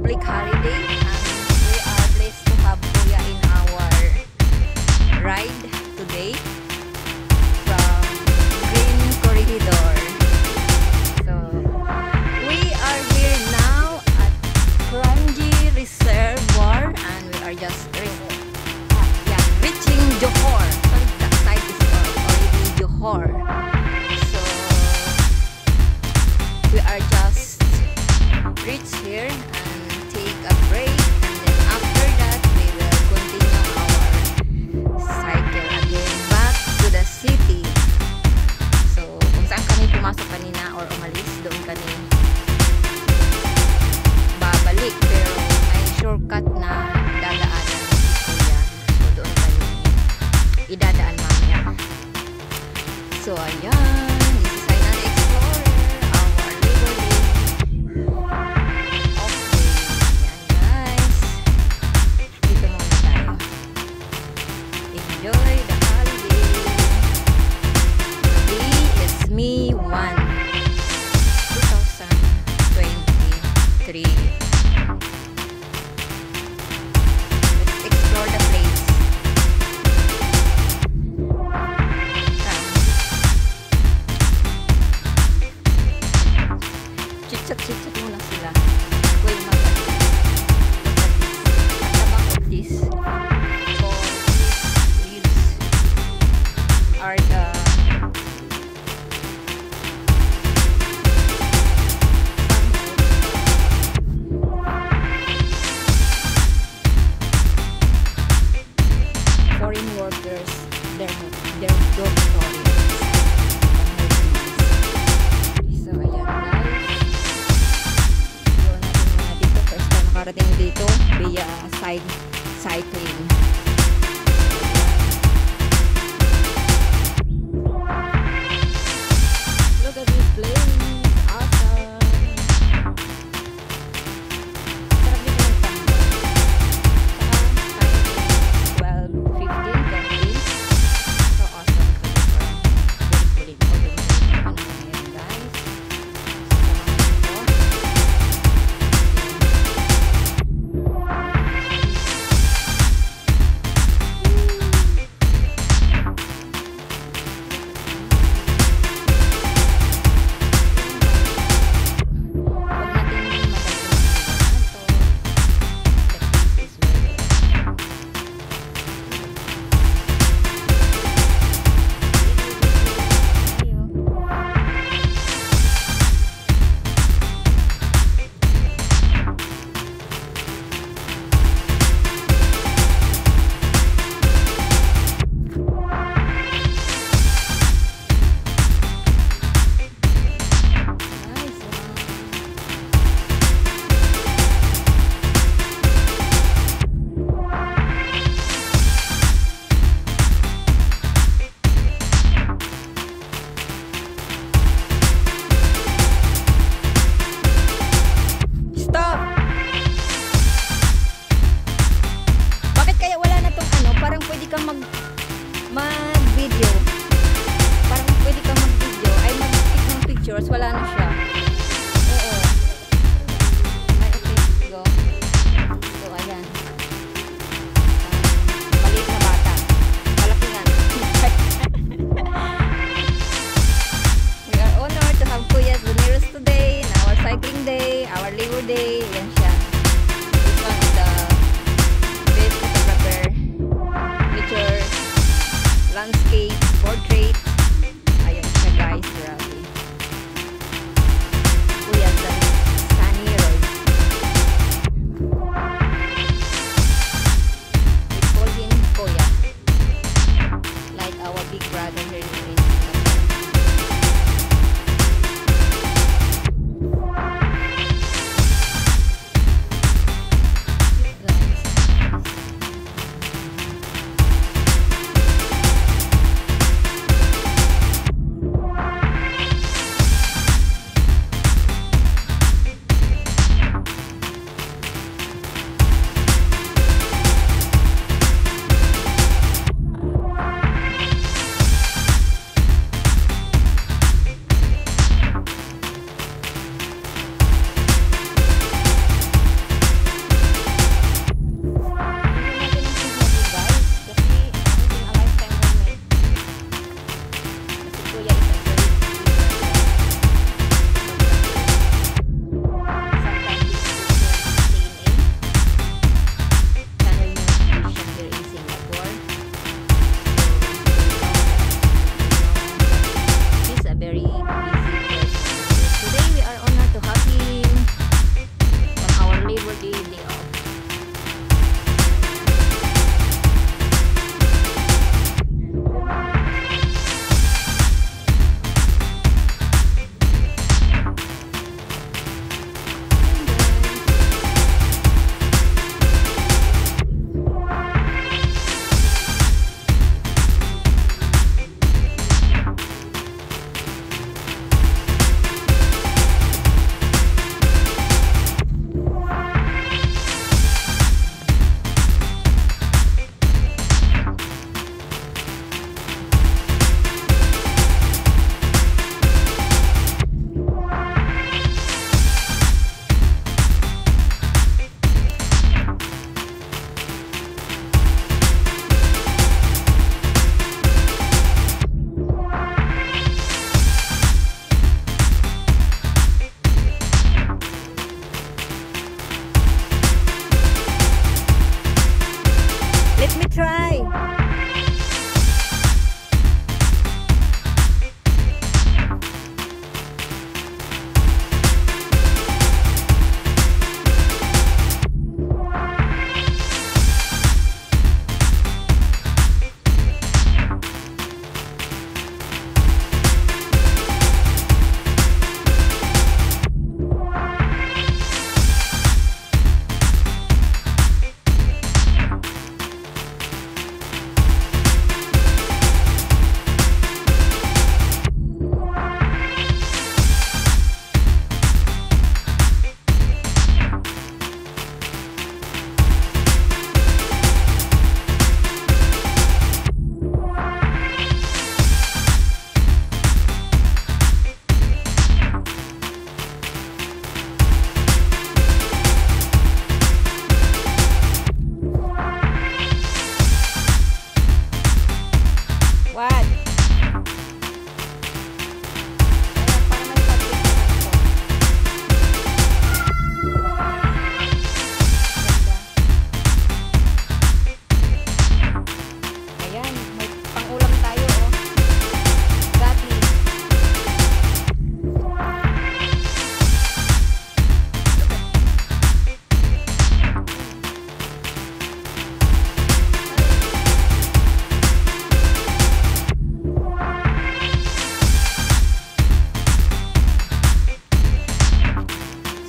public holiday, and we are blessed to have Kuya in our ride today from Green Corridor. So we are here now at Kranji Reservoir, and we are just reaching Johor. Sorry, that side is already Johor. So we are just reach here and take a break, and then after that we will continue our cycle again back to the city. So kung saan kami pumasok kanina or umalis, doon kami babalik, pero may shortcut na dadaanan si Kuya. So doon kami idadaan mamaya. So ayan, this is Ainal Explorer, our Labor Day. Enjoy the holiday. Today is May 1, 2023. Let's explore the place. Chit-chat muna sila. Wait, at the back of this are the foreign workers, their dormitory. So ayan guys, so natin muna dito, first time nakarating dito via cycling. Look at this place, awesome. Sarap dito ng tambay. Saka time is 12:15, 13. So awesome. Very cool. All the mga ngayon guys. Mag-video. Parang pwede kang mag-video. Ay, mag-take ng pictures. Wala na siya. Oo. Ay, okay. Go. So, ayan. Maliit na bata. Malakingan. We are honored to have Kuya's Veneers today, and our cycling day, our Labor Day. Ayan siya. This one is the best photographer. Nature. Landscape, portrait. Ayun siya guys, grabe. Kuya Sunny Roy. We call him Kuya, like our big brother here in Singapore.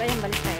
tayo, balik tayo.